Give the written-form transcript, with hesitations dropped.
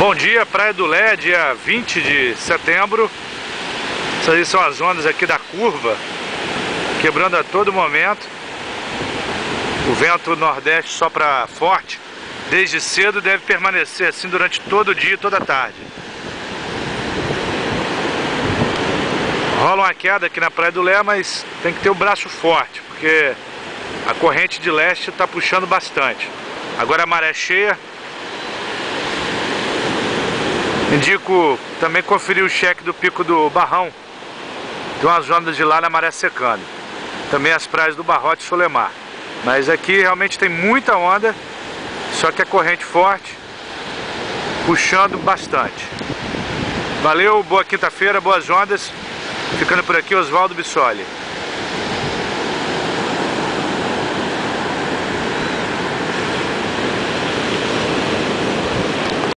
Bom dia, Praia do Lé, dia 20 de setembro. Essas aí são as ondas aqui da curva, quebrando a todo momento. O vento nordeste sopra forte, desde cedo, deve permanecer assim durante todo o dia e toda a tarde. Rola uma queda aqui na Praia do Lé, mas tem que ter o braço forte, porque a corrente de leste está puxando bastante. Agora a maré cheia. Indico também conferir o cheque do Pico do Barrão. Tem umas ondas de lá na maré secando. Também as praias do Barrote e Solemar. Mas aqui realmente tem muita onda, só que a corrente forte, puxando bastante. Valeu, boa quinta-feira, boas ondas. Ficando por aqui, Oswaldo Bissoli.